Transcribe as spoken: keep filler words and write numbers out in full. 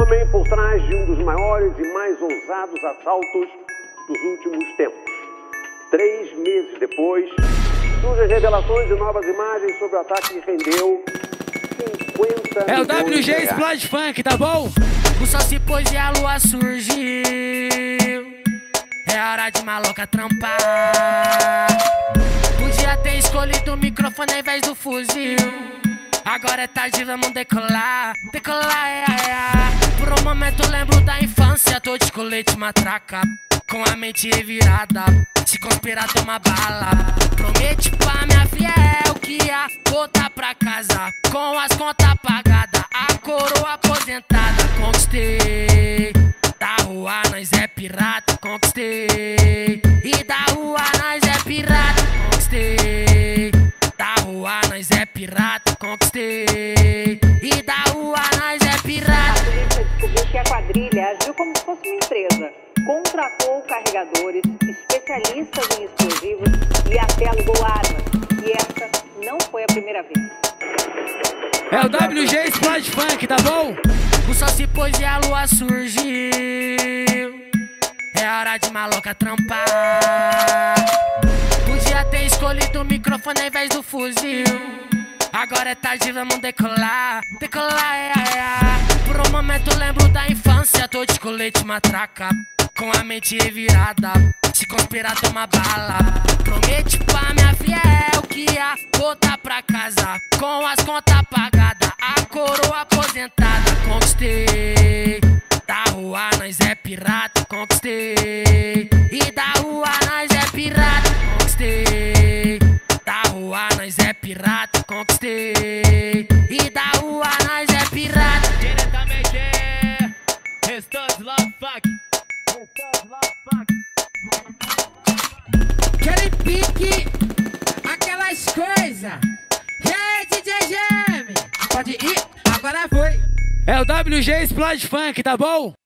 Homem por trás de um dos maiores e mais ousados assaltos dos últimos tempos. Três meses depois, surgem revelações e novas imagens sobre o ataque que rendeu cinquenta É o W G reais. Explode Funk, tá bom? O sol se pôs e a lua surgiu. É hora de maloca trampar. Podia ter escolhido o microfone ao invés do fuzil. Agora é tarde, vamos decolar. Decolar, é, é, é. Por um momento lembro da infância. Tô de colete, matraca, com a mente revirada. Se conspirar, toma bala. Prometi pra minha fiel que ia voltar pra casa com as contas pagadas, a coroa aposentada. Conquistei, da rua nós é pirata. Conquistei, e da rua nós é pirata. Conquistei, da rua nós é pirata. Conquistei, e da rua nós é pirata. A polícia descobriu que a quadrilha agiu como se fosse uma empresa. Contratou carregadores, especialistas em explosivos e até alugou armas. E essa não foi a primeira vez. É o W G Explode Funk, tá bom? O sol se pôs e a lua surgiu. É hora de maloca trampar. Podia ter escolhido o microfone ao invés do fuzil. Agora é tarde, vamos decolar. Decolar, é, é, é. Por um momento lembro da infância. Tô de colete, matraca, com a mente revirada. Se conspirar, toma bala. Prometi pra minha fiel que ia voltar pra casa com as contas pagadas, a coroa aposentada. Conquistei, da rua nós é pirata. Conquistei, e da rua nós é pirata. Conquistei, da rua nós é pirata. Conquistei, e da rua nós é pirata. Diretamente, Restante Love Funk. Restante Love Funk. Aquele pique, aquelas coisas. E aí, D J Geme? Pode ir, agora foi. É o W G Explode Funk, tá bom?